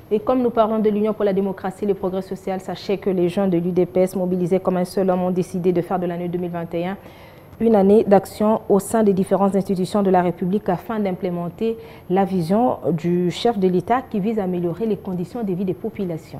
Et comme nous parlons de l'Union pour la démocratie et le progrès social, sachez que les jeunes de l'UDPS mobilisés comme un seul homme ont décidé de faire de l'année 2021 une année d'action au sein des différentes institutions de la République afin d'implémenter la vision du chef de l'État qui vise à améliorer les conditions de vie des populations.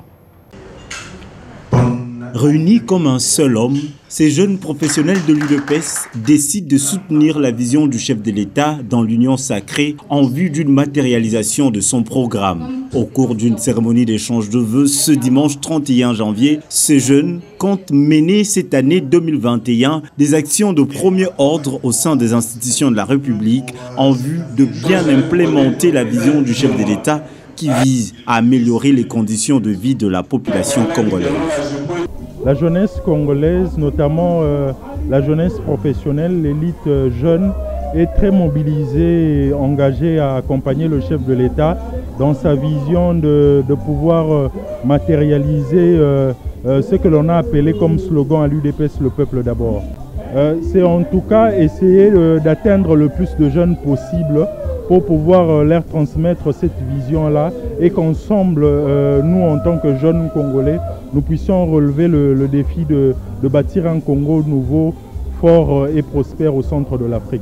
Réunis comme un seul homme, ces jeunes professionnels de l'UDPS décident de soutenir la vision du chef de l'État dans l'Union sacrée en vue d'une matérialisation de son programme. Au cours d'une cérémonie d'échange de vœux ce dimanche 31 janvier, ces jeunes comptent mener cette année 2021 des actions de premier ordre au sein des institutions de la République en vue de bien implémenter la vision du chef de l'État qui vise à améliorer les conditions de vie de la population congolaise. La jeunesse congolaise, notamment la jeunesse professionnelle, l'élite jeune, est très mobilisée et engagée à accompagner le chef de l'État dans sa vision de pouvoir matérialiser ce que l'on a appelé comme slogan à l'UDPS, le peuple d'abord. C'est en tout cas essayer d'atteindre le plus de jeunes possible pour pouvoir leur transmettre cette vision-là et qu'ensemble, nous en tant que jeunes Congolais, nous puissions relever le défi de bâtir un Congo nouveau, fort et prospère au centre de l'Afrique.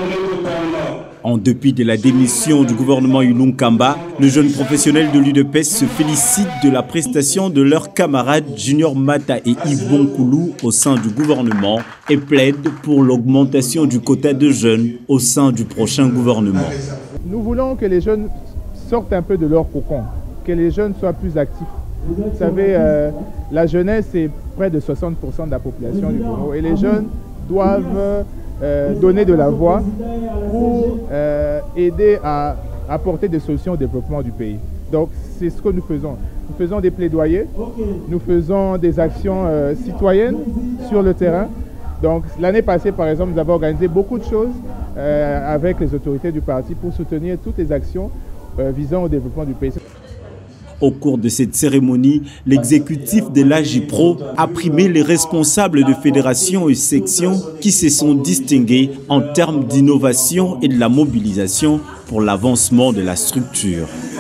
En dépit de la démission du gouvernement Ilunkamba, le jeune professionnel de l'UDPS se félicite de la prestation de leurs camarades Junior Mata et Yves Bonkoulou au sein du gouvernement et plaide pour l'augmentation du quota de jeunes au sein du prochain gouvernement. Nous voulons que les jeunes sortent un peu de leur cocon, que les jeunes soient plus actifs. Vous savez, la jeunesse est près de 60% de la population du Congo et les jeunes doivent donner de la voix pour aider à apporter des solutions au développement du pays. Donc c'est ce que nous faisons. Nous faisons des plaidoyers, nous faisons des actions citoyennes sur le terrain. Donc l'année passée, par exemple, nous avons organisé beaucoup de choses avec les autorités du parti pour soutenir toutes les actions visant au développement du pays. Au cours de cette cérémonie, l'exécutif de l'AGIPRO a primé les responsables de fédérations et sections qui se sont distingués en termes d'innovation et de la mobilisation pour l'avancement de la structure.